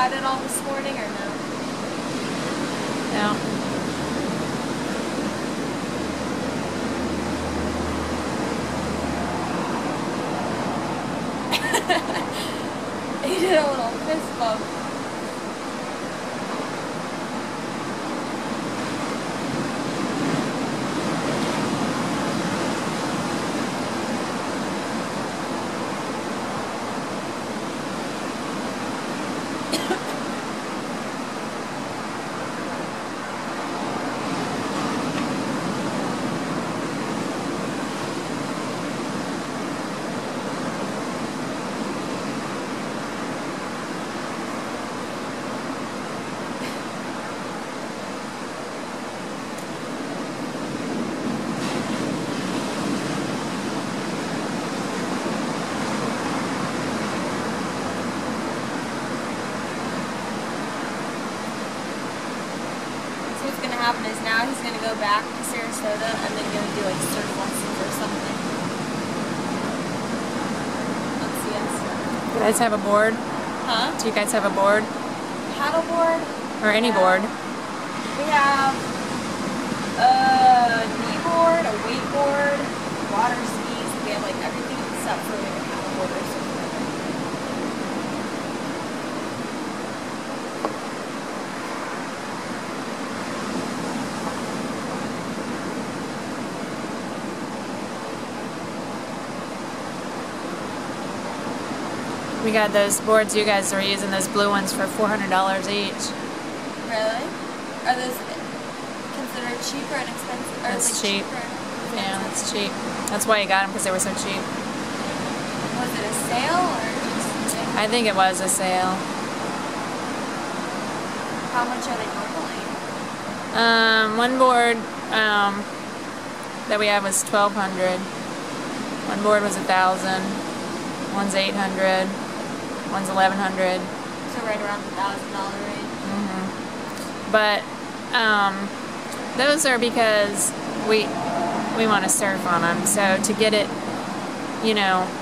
had it all this morning or no? No. He did a little fist bump. What's gonna happen is now he's gonna go back to Sarasota and then gonna do like surf lessons or something. Let's see us. You guys have a board? Huh? Do you guys have a board? Paddle board? Or any board? We have a knee board, a wakeboard, water skis. We have like everything except for like a paddle board or something. We got those boards you guys are using, those blue ones, for $400 each. Really? Are those considered cheaper and expensive? Or That's like cheap. cheaper and expensive? Yeah, that's cheap. That's why you got them, because they were so cheap. Was it a sale or just like, I think it was a sale. how much are they normally? One board that we had was $1,200. One board was $1,000. One's $800. One's $1,100. So right around the $1,000 range. But those are because we want to surf on them. So to get it, you know,